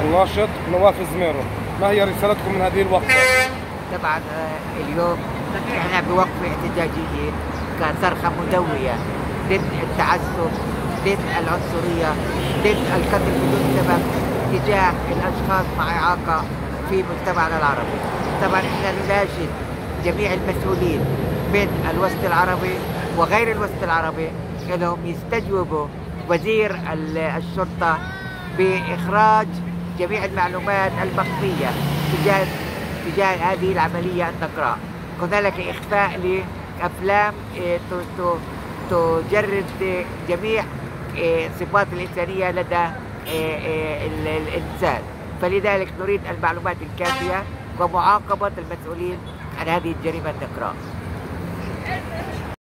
الناشط نواف زميرو. ما هي رسالتكم من هذه الوقفة؟ طبعا اليوم احنا بوقفة احتجاجية كصرخة مدوية ضد التعسف، ضد العنصرية، ضد القتل بدون سبب تجاه الأشخاص مع إعاقة في مجتمعنا العربي. طبعا احنا نناشد جميع المسؤولين من الوسط العربي وغير الوسط العربي انهم يستجوبوا وزير الشرطة بإخراج جميع المعلومات المخفية تجاه هذه العملية النقراء. هنالك إخفاء لأفلام تجرد جميع صفات الإنسانية لدى الإنسان، فلذلك نريد المعلومات الكافية ومعاقبة المسؤولين عن هذه الجريمة النقراء.